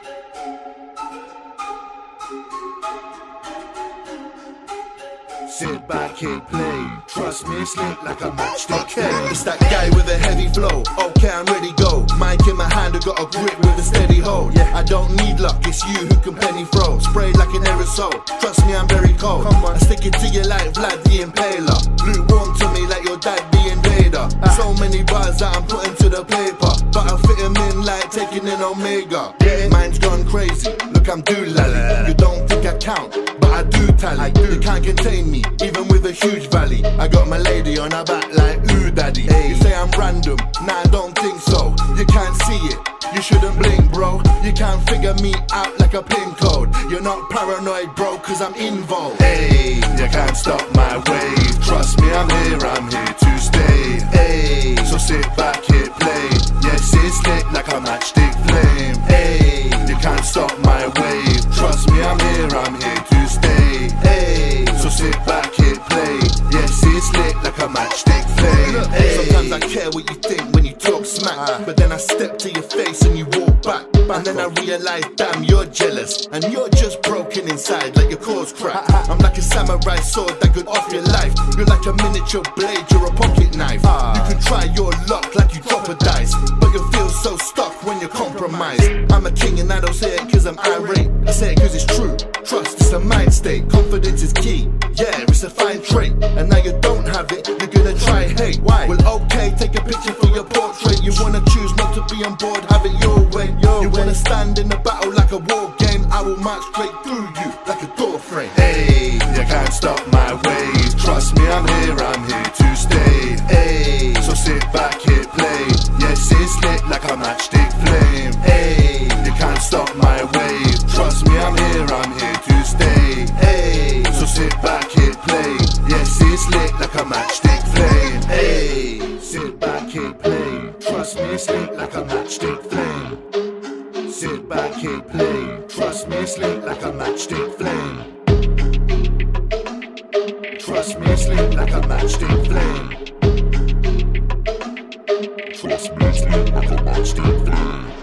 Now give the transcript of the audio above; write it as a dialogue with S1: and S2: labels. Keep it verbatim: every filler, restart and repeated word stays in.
S1: Sit back, hit play. Trust me, it's lit like a matchstick. Okay, it's that guy with a heavy flow. Okay, I'm ready, go. Mic in my hand, I got a grip with a steady hold. Yeah, I don't need luck, it's you who can penny throw. Spray like an aerosol. Trust me, I'm very cold. Come on, I stick it to you like Vlad the Impaler. Lukewarm to me like your dad the Invader. Ah. So many bars that I'm putting to the paper, but I fit them in like taking an Omega. Yeah, mine's gone crazy. Look, I'm doolally. You don't think I count, but I do tally. I do. You can't contain me, even with a huge valley. I got my lady on her back like ooh daddy. Hey. You say I'm random, nah I don't think so. You can't see it, you shouldn't blink bro. You can't figure me out like a pin code. You're not paranoid bro, cause I'm involved. Hey, you can't stop my wave. Trust me, I'm here, I'm here to stay. Hey, so sit back, hit play. Yes, it's lit like a matchstick flame. Hey, you can't stop my wave. Trust me, I'm here, I'm here to stay. Hey, so sit back, hit play. Yes, it's lit like a matchstick flame. Hey. Sometimes I care what you think when you talk smack, uh, but then I step to your face and you walk back, back and then I realize, damn, you're jealous and you're just broken inside like your cause crack. I'm like a samurai sword that could off your life. You're like a miniature blade, you're a pocket knife. You can try your luck like you drop a dice, but you feel so stuck when you're compromised. I'm a king and I don't say it cause I'm irate. I say it cause it's true. Trust, it's a mind state. Confidence is key. Yeah, it's a fine trait. And now you don't have it, you're gonna try hate. Why? Well, okay, take a picture for your portrait. You wanna choose not to be on board, have it your way. Your you way. Wanna stand in the battle like a war game. I will march straight through you like a door frame. Hey, you can't stop my ways. Trust me, I'm here, I'm here to stay. Hey, so sit back, hit play. Yes, it's lit like a matchstick flame. Hey, you can't stop my wave. Trust me, I'm here, I'm here to stay. Hey, so sit back, hit play. Yes, it's lit like a matchstick flame. Hey, sit back, hit play. Trust me, it's lit like a matchstick flame. Sit back, hit play. Trust me, it's lit like a matchstick flame. Trust me, it's lit like a matchstick flame. Trust me, it's lit like a matchstick flame.